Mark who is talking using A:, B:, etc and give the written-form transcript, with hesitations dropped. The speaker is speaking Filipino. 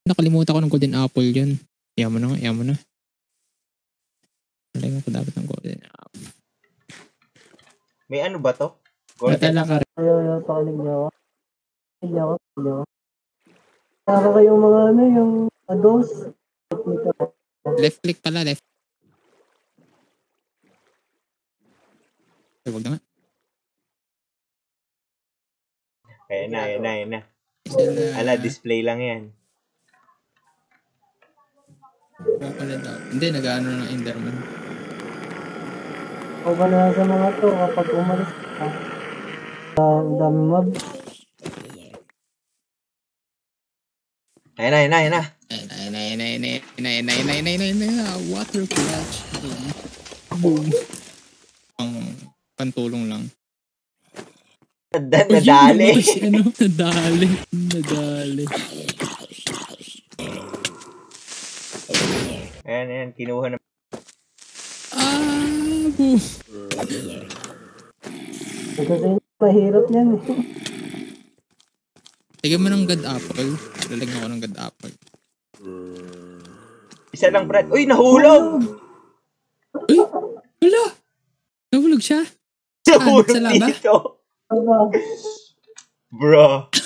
A: Nakalimutan ko ng golden apple yun. Iyan mo na. Nalagyan ko dapat ng golden apple.
B: May ano ba to?
A: Natala ka rin.
C: Ayaw, pakinig niya ako. Pakinig ako. Saka kayong mga yung adults.
A: Left click pala, left. Ay, wag na nga.
B: Ayan na. Ala, display lang yan.
A: Wala pala daw. Hindi, nag-ano ng Enderman.
C: O ba na sa mga to kapag umalis ka? Ang dami mob.
B: Ayan na.
A: Water clutch. Boom. Ang pantulong lang.
B: Nadali.
A: Nadali.
B: Ayan, kinuha na.
A: Boom.
C: Kasi mahirap yan eh.
A: Lagyan mo ng god apple. Lalagyan ko ng god apple.
B: Isa lang, Brad. Uy, nahulog!
A: Uy! Wala! Nahulog siya?
B: Nahulog
A: sa laba?
B: dito.
C: Aba,
B: Bro.